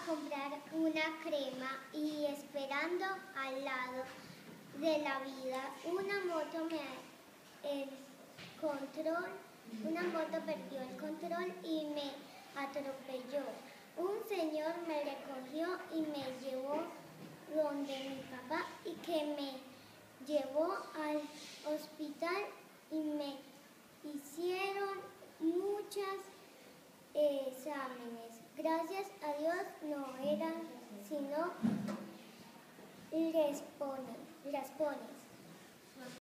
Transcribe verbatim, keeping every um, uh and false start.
comprar una crema y esperando al lado de la vida, una moto me el control, una moto perdió el control y me atropelló. Un señor me recogió y me llevó donde mi papá y que me llevó al hospital y me hicieron muchos exámenes. Gracias a Dios no eran sino raspones. raspones.